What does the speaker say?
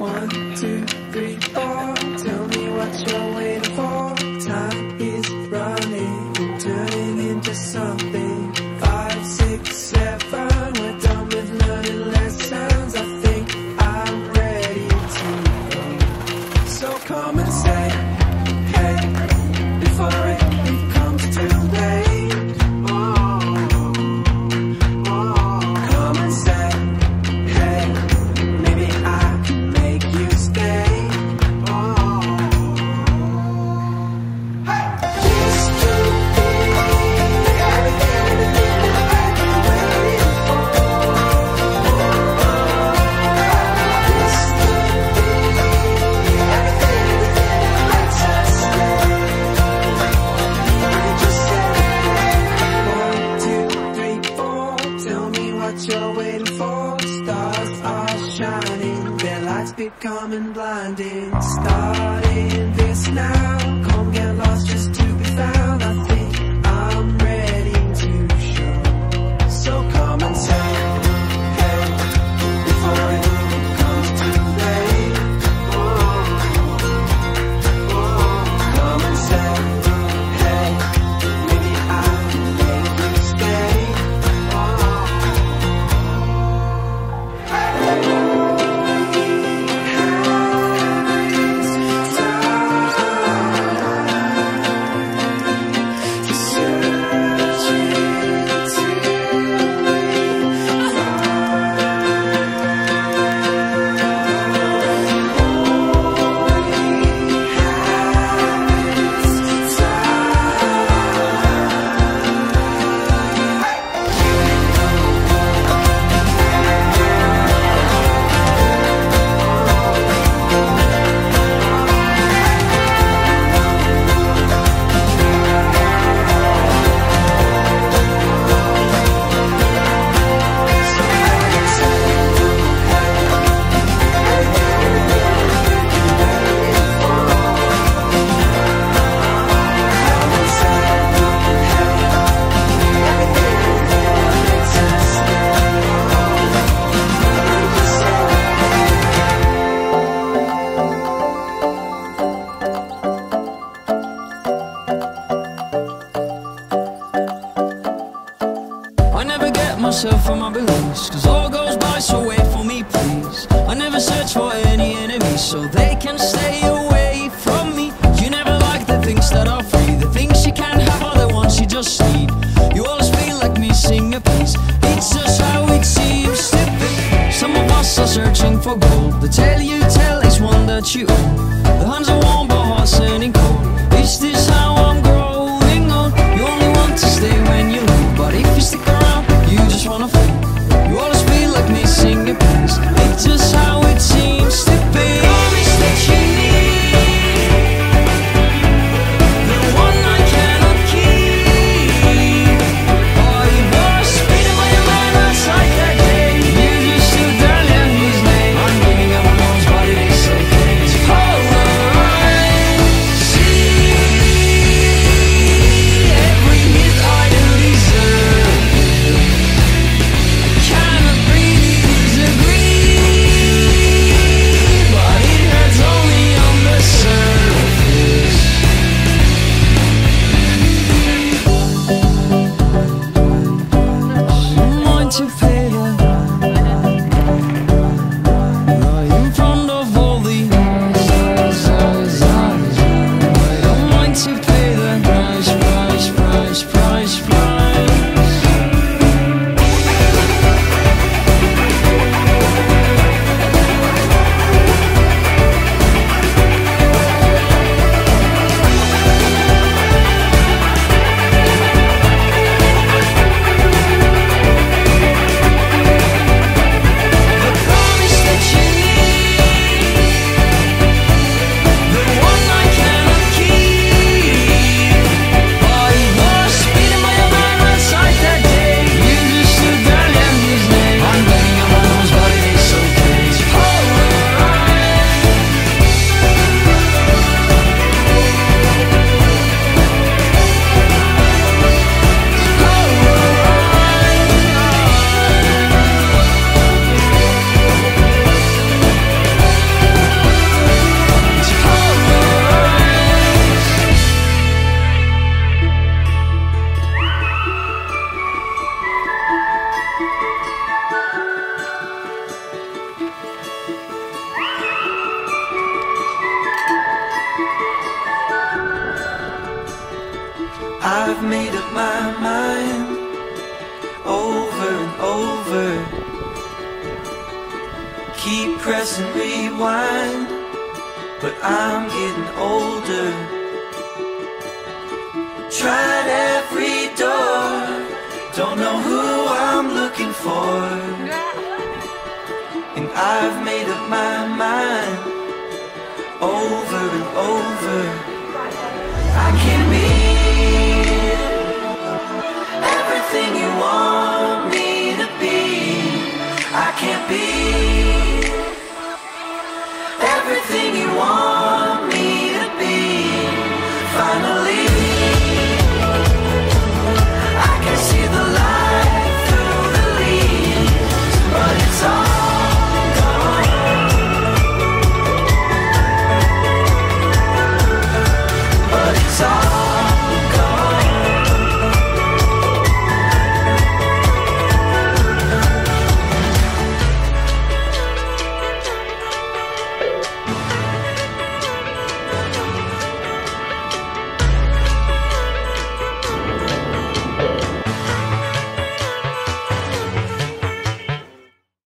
1, 2, 3, 4. Tell me what you're waiting for. Time is running, turning into something. 5, 6, 7. We're done with learning lessons. I think I'm ready to go. So come and say, hey, before it becomes too late. Come and say, hey, maybe I can make you stay. This could be everything that I've been waiting for. This could be everything that lets us stay. We just say 1, 2, 3, 4. Tell me what you're waiting for. Stars are shining, their lights becoming blinding. Starting this now, come get lost just to be found. I think I'm ready to show. So come and say, hey, before it becomes too late. Come and say, hey, maybe I can make you stay. I never get myself from my beliefs, cause all goes by, so wait for me please. I never search for any enemies, so they can stay away from me. You never like the things that are free, the things you can't have are the ones you just need. You always feel like missing a piece, it's just how it seems to be. Some of us are searching for gold, the tale you tell is one that you own. The hands are warm but hearts turning cold. Is this how I'm growing on? You only want to stay when you leave, but if you stick around, you just wanna flee. You always feel like missing a piece, it's just how it seems to be. Promise that you need the one I cannot keep. Oh, you were speeding by your mind outside that gate. You just stood there and his name. I'm giving up on those, but it is okay. It's Polaroid. I've made up my mind over and over. Keep pressing rewind, but I'm getting older. Tried every door, don't know who I'm looking for. And I've made up my mind over and over. I can't be